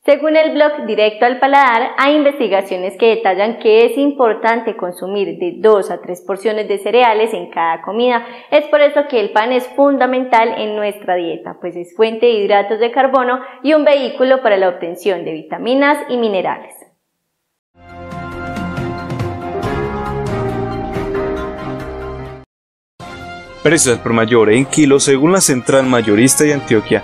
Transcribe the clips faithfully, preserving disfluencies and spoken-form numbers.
Según el blog Directo al Paladar, hay investigaciones que detallan que es importante consumir de dos a tres porciones de cereales en cada comida. Es por eso que el pan es fundamental en nuestra dieta, pues es fuente de hidratos de carbono y un vehículo para la obtención de vitaminas y minerales. Precios al por mayor en kilos según la Central Mayorista de Antioquia.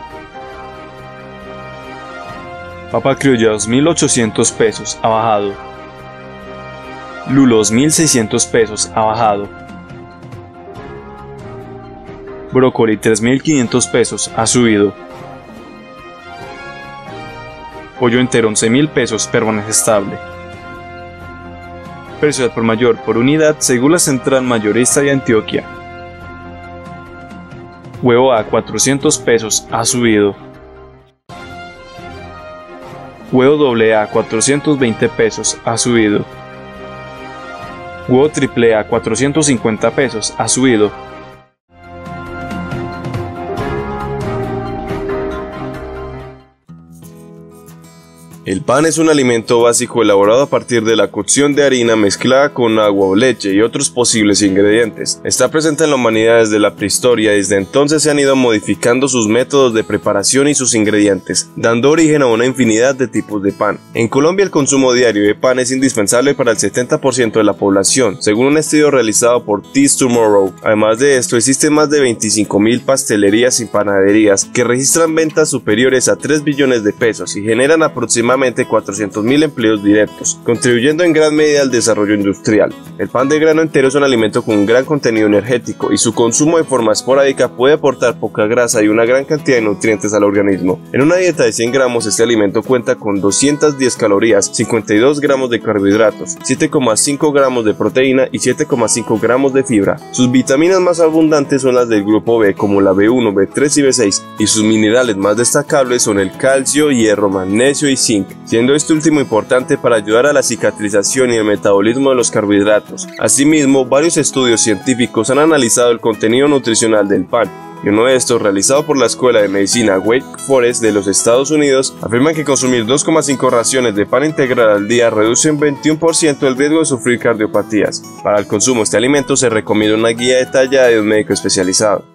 Papa criolla dos mil ochocientos pesos, ha bajado. Lulo dos mil seiscientos pesos, ha bajado. Brócoli tres mil quinientos pesos, ha subido. Pollo entero once mil pesos, permanece estable. Precio al por mayor por unidad según la Central Mayorista de Antioquia. Huevo a cuatrocientos pesos, ha subido. Huevo doble A cuatrocientos veinte pesos, ha subido. Huevo triple A cuatrocientos cincuenta pesos, ha subido. El pan es un alimento básico elaborado a partir de la cocción de harina mezclada con agua o leche y otros posibles ingredientes. Está presente en la humanidad desde la prehistoria y desde entonces se han ido modificando sus métodos de preparación y sus ingredientes, dando origen a una infinidad de tipos de pan. En Colombia el consumo diario de pan es indispensable para el setenta por ciento de la población, según un estudio realizado por Teas Tomorrow. Además de esto, existen más de veinticinco mil pastelerías y panaderías que registran ventas superiores a tres billones de pesos y generan aproximadamente cuatrocientos mil empleos directos, contribuyendo en gran medida al desarrollo industrial. El pan de grano entero es un alimento con un gran contenido energético y su consumo de forma esporádica puede aportar poca grasa y una gran cantidad de nutrientes al organismo. En una dieta de cien gramos, este alimento cuenta con doscientas diez calorías, cincuenta y dos gramos de carbohidratos, siete coma cinco gramos de proteína y siete coma cinco gramos de fibra. Sus vitaminas más abundantes son las del grupo B, como la B uno, B tres y B seis, y sus minerales más destacables son el calcio, hierro, magnesio y zinc, siendo este último importante para ayudar a la cicatrización y el metabolismo de los carbohidratos. Asimismo, varios estudios científicos han analizado el contenido nutricional del pan, y uno de estos, realizado por la Escuela de Medicina Wake Forest de los Estados Unidos, afirma que consumir dos coma cinco raciones de pan integral al día reduce un veintiuno por ciento el riesgo de sufrir cardiopatías. Para el consumo de este alimento se recomienda una guía detallada de un médico especializado.